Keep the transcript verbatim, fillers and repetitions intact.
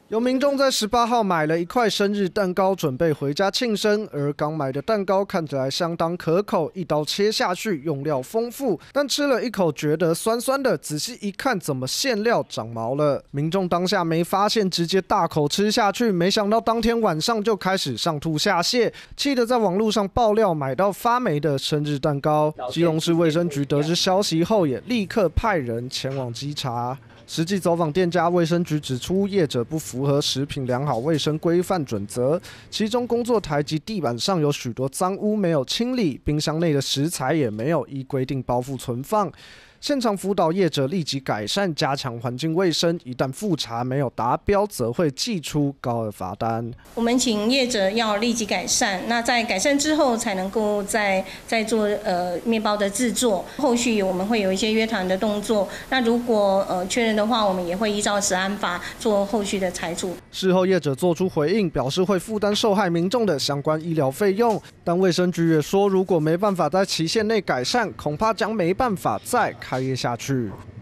有民众在十八号买了一块生日蛋糕，准备回家庆生。而刚买的蛋糕看起来相当可口，一刀切下去，用料丰富，但吃了一口觉得酸酸的。仔细一看，怎么馅料长毛了？民众当下没发现，直接大口吃下去，没想到当天晚上就开始上吐下泻，气得在网络上爆料买到发霉的生日蛋糕。基隆市卫生局得知消息后，也立刻派人前往稽查。实际走访店家，卫生局指出，业者不符合食品良好卫生规范准则，其中工作台及地板上有许多脏污没有清理，冰箱内的食材也没有依规定包覆存放。现场辅导业者立即改善，加强环境卫生。一旦复查没有达标，则会寄出高额罚单。 我们请业者要立即改善，那在改善之后，才能够再再做呃面包的制作。后续我们会有一些约谈的动作。那如果呃确认的话，我们也会依照食安法做后续的裁处。 事后业者做出回应，表示会负担受害民众的相关医疗费用。但卫生局也说，如果没办法在期限内改善，恐怕将没办法再开业下去。